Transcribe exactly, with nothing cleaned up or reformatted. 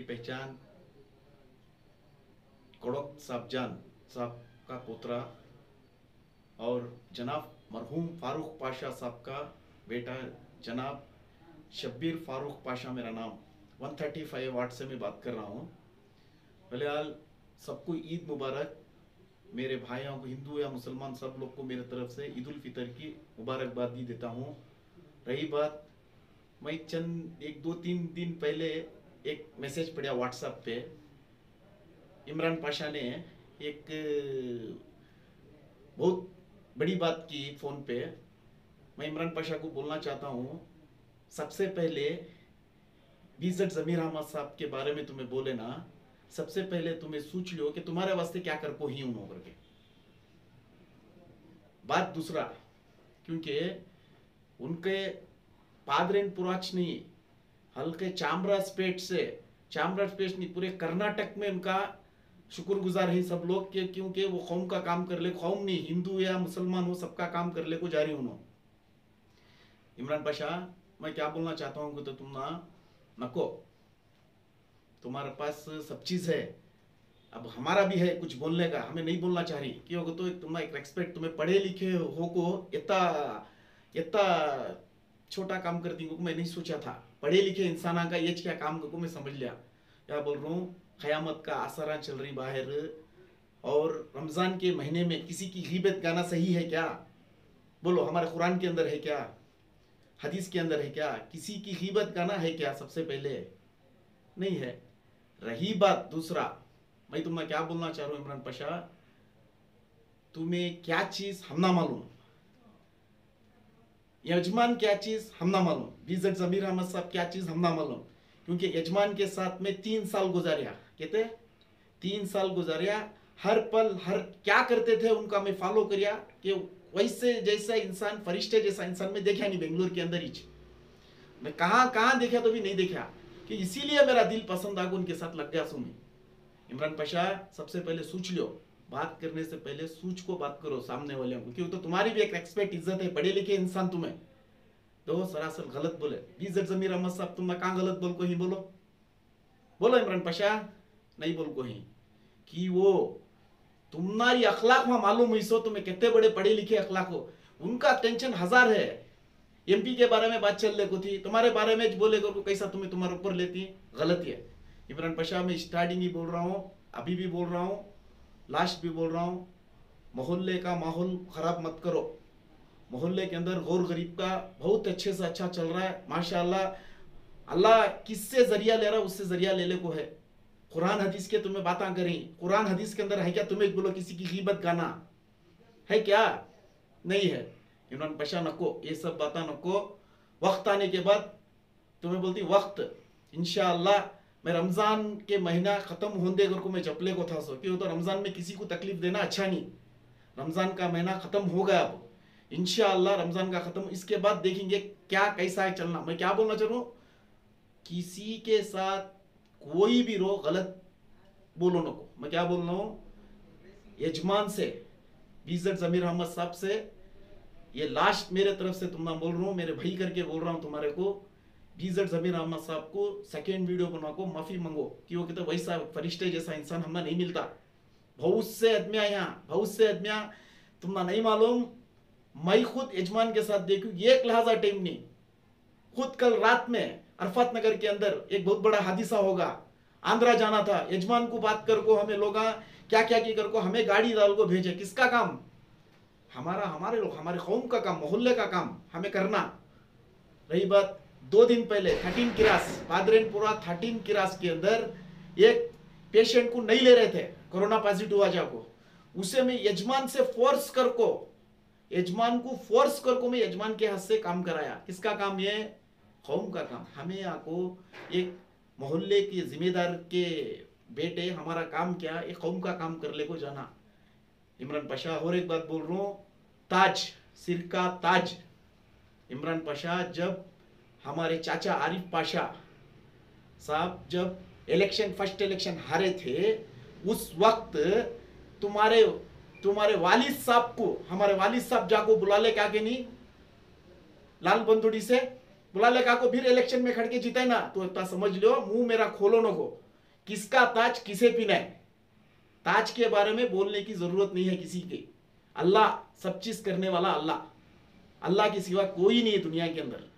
पहचान कड़क साहबजान साहब का पोतरा और जनाब मरहूम फारूक पाशा साहब का बेटा जनाब शब्बीर फारूक पाशा मेरा नाम एक सौ पैंतीस वार्ड से मैं बात कर रहा हूँ। फिलहाल सबको ईद मुबारक। मेरे भाइयों को, हिंदू या मुसलमान, सब लोग को मेरे तरफ से ईद उल फितर की मुबारकबाद देता हूँ। रही बात, मैं चंद एक दो तीन दिन पहले एक मैसेज पढ़ा व्हाट्सएप पे, इमरान पाशा ने एक बहुत बड़ी बात की फ़ोन पे। मैं इमरान पाशा को बोलना चाहता हूँ, सबसे पहले बीज़द ज़मीर अहमद साहब के बारे में तुम्हें बोले ना, सबसे पहले तुम्हें सोच लो कि तुम्हारे वास्ते क्या कर को ही उन्होंने करके बात। दूसरा, क्योंकि उनके पादरेन पुराच नहीं, हल्के चामराजपेट से, चामराजपेट नहीं पूरे कर्नाटक में उनका शुक्रगुजार है सब लोग के, क्योंकि वो कौम का काम कर ले, कौम नहीं हिंदू या मुसलमान हो सबका काम कर ले को जा रही उन्होंने। इमरान पाशा, मैं क्या बोलना चाहता हूँ तो तुम ना नको, तुम्हारे पास सब चीज है, अब हमारा भी है कुछ बोलने का, हमें नहीं बोलना चाह रही क्योंकि तो तुम एक रेस्पेक्ट, तुम्हें पढ़े लिखे हो को इतना इतना छोटा काम करती को मैं नहीं सोचा था। पढ़े लिखे इंसान का ये क्या काम को मैं समझ लिया। क्या बोल रहा हूँ, क़यामत का आसारा चल रही बाहर, और रमजान के महीने में किसी की गीबत गाना सही है क्या? बोलो, हमारे कुरान के अंदर है क्या, हदीस के अंदर है क्या? किसी की गीबत गाना है क्या? सबसे पहले नहीं है। रही बात दूसरा, मैं तुम्हें क्या बोलना चाह रहा हूं इमरान पाशा, तुम्हें क्या चीज हम ना मालूम, यजमान क्या चीज हम ना मालूम, बीज़द ज़मीर अहमद साहब क्या चीज हम ना मालूम, क्योंकि यजमान के साथ में तीन साल गुजारिया, कहते तीन साल गुजारिया, हर पल हर क्या करते थे उनका मैं फॉलो करिया, कि वैसे जैसा इंसान, फरिश्ते जैसा इंसान में देखा नहीं बेंगलोर के अंदर ही। मैं कहाँ कहाँ देखा तो भी नहीं देखा, कि इसीलिए मेरा दिल पसंद आकर उनके साथ लग गया। सुनी इमरान पाशा, सबसे पहले सोच लो, बात करने से पहले सोच को बात करो सामने वाले को, क्योंकि तो तुम्हारी भी एक रेस्पेक्ट इज्जत है, पढ़े लिखे इंसान तुम्हें तो सरासर गलत बोले। बीज़द ज़मीर अहमद साहब तुम्हें कहाँ गलत बोल को ही बोलो, बोलो इमरान पाशा, नहीं बोल को ही कि वो तुम्हारी अखलाक में मालूम हुई सो, तुम्हें कितने बड़े पढ़े लिखे अखलाक हो, उनका टेंशन हजार है। एमपी के बारे में बात चल रही थी, तुम्हारे बारे में बोले को कैसा तुम्हें तुम्हारे ऊपर लेती, गलत है। इमरान पाशा, मैं स्टार्टिंग ही बोल रहा हूँ, अभी भी बोल रहा हूँ, लास्ट भी बोल रहा हूँ, मोहल्ले का माहौल खराब मत करो। मोहल्ले के अंदर गौर गरीब का बहुत अच्छे से अच्छा चल रहा है माशाल्लाह। अल्लाह किससे जरिया ले रहा है उससे जरिया ले ले को है। कुरान हदीस के तुम्हें बातें करी, कुरान हदीस के अंदर है क्या? तुम्हें बोलो किसी की गीबत गाना है क्या? नहीं है। इमरान पाशा नको, ये सब बातें नको। वक्त आने के बाद तुम्हें बोलती वक्त इंशाअल्लाह, मैं रमजान के महीना खत्म होने को मैं जपले को था सो, क्यों तो रमजान में किसी को तकलीफ देना अच्छा नहीं। रमजान का महीना खत्म हो गया, अब इंशाअल्लाह रमजान का खत्म, इसके बाद देखेंगे क्या कैसा है चलना। मैं क्या बोलना चाह रहा हूँ, किसी के साथ कोई भी रो गलत बोलो नको। मैं क्या बोल रहा हूँ, यजमान से, बीज़द ज़मीर अहमद साहब से, ये लास्ट मेरे तरफ से तुम बोल रहा हूँ, मेरे भाई करके बोल रहा हूँ तुम्हारे को, बीज़द ज़मीर अहमद साहब को सेकेंड वीडियो बना को माफी मांगो, क्योंकि तो वैसा फरिश्ते जैसा इंसान हमें नहीं मिलता। बहुत से आदमिया यहाँ, बहुत से आदमिया तुम्हें नहीं मालूम, मैं खुद यजमान के साथ देखू, एक लहजा टाइम नहीं, खुद कल रात में अरफात नगर के अंदर एक बहुत बड़ा हादिसा होगा, आंध्रा जाना था, यजमान को बात कर को हमें लोग क्या क्या की कर को हमें गाड़ी डाल को भेजे, किसका काम? हमारा, हमारे लोग, हमारे कौम का काम, मोहल्ले का काम हमें करना। रही बात, दो दिन पहले थर्टीन किरास, पादरेनपुरा थर्टीन किरास के अंदर एक पेशेंट को नहीं ले रहे थे, कोरोना पॉजिटिव आ जाको, उसे मैं यजमान से फोर्स कर को, यजमान को फोर्स कर को मैं यजमान के हाथ से काम कराया। किसका काम? ये कौम का काम। हमें आको एक मोहल्ले के जिम्मेदार के बेटे, हमारा काम क्या, एक कौम का काम कर ले को जाना। इमरान पाशा, और एक बात बोल रहा हूँ, ताज, सिर का ताज। इमरान पाशा, जब हमारे चाचा आरिफ पाशा साहब जब इलेक्शन, फर्स्ट इलेक्शन हारे थे, उस वक्त तुम्हारे तुम्हारे वालिद साहब को, हमारे वालिद साहब जाको बुला ले क्या के नहीं, लाल बंदूड़ी से बुला ले का को, फिर इलेक्शन में खड़के जीते ना, तो इतना समझ लो, मुंह मेरा खोलो न को, किसका ताज किसे पीना है, ताज के बारे में बोलने की जरूरत नहीं है किसी के। अल्लाह सब चीज करने वाला, अल्लाह अल्लाह के सिवा कोई नहीं है दुनिया के अंदर।